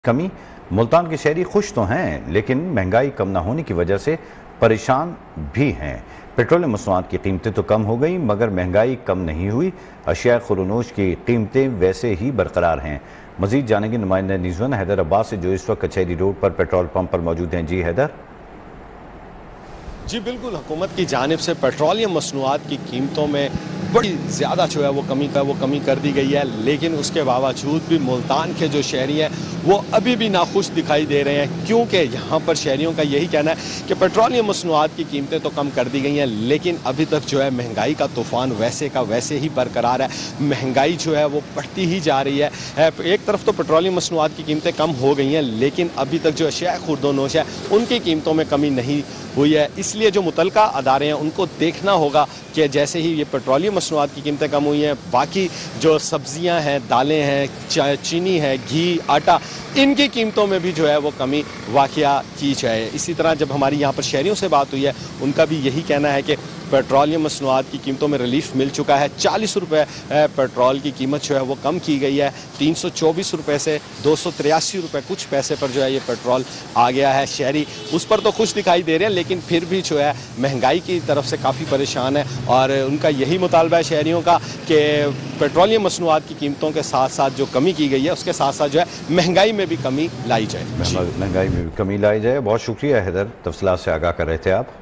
कमी। मुल्तान के शहरी खुश तो हैं, लेकिन महंगाई कम न होने की वजह से परेशान भी हैं। पेट्रोलियम मसनूआत की कीमतें तो कम हो गई, मगर महंगाई कम नहीं हुई। अशिया खुरूनोश की कीमतें वैसे ही बरकरार हैं। मजीद जानेंगे नुमाइंदा न्यूज़1 हैदर अब्बास से, जो इस वक्त कचहरी रोड पर पेट्रोल पंप पर मौजूद हैं। जी हैदर। जी बिल्कुल, हुकूमत की जानिब से पेट्रोलियम मसनूआत की कीमतों में बड़ी ज़्यादा जो है वो कमी कर दी गई है, लेकिन उसके बावजूद भी मुल्तान के जो शहरी हैं वो अभी भी नाखुश दिखाई दे रहे हैं, क्योंकि यहाँ पर शहरियों का यही कहना है कि पेट्रोलियम मसनूआत की कीमतें तो कम कर दी गई हैं, लेकिन अभी तक जो है महंगाई का तूफ़ान वैसे का वैसे ही बरकरार है। महंगाई जो है वो बढ़ती ही जा रही है। एक तरफ तो पेट्रोलियम मसनूआत की कीमतें कम हो गई हैं, लेकिन अभी तक जो अशिया खुर्दोनोश है उनकी कीमतों में कमी नहीं हुई है। इसलिए जो मुतलका अदारे हैं उनको देखना होगा कि जैसे ही ये पेट्रोलियम मसनूआत की कीमतें कम हुई हैं, बाकी जो सब्जियां हैं, दालें हैं, चीनी है, घी, आटा, इनकी कीमतों में भी जो है वो कमी वाक़या की जाए। इसी तरह जब हमारी यहाँ पर शहरियों से बात हुई है, उनका भी यही कहना है कि पेट्रोलियम मसनूआत की कीमतों में रिलीफ मिल चुका है। 40 रुपये पेट्रोल की कीमत जो है वो कम की गई है। 324 रुपये से 283 रुपये कुछ पैसे पर जो है ये पेट्रोल आ गया है। शहरी उस पर तो खुश दिखाई दे रहे हैं, लेकिन फिर भी जो है महंगाई की तरफ से काफ़ी परेशान है, और उनका यही मुतालबा है शहरियों का कि पेट्रोलियम मसनूआत की कीमतों के साथ साथ जो कमी की गई है उसके साथ साथ जो है महंगाई में भी कमी लाई जाए। महंगाई में भी कमी लाई जाए। बहुत शुक्रिया हैदर, तफसीलात से आगाह कर रहे थे आप।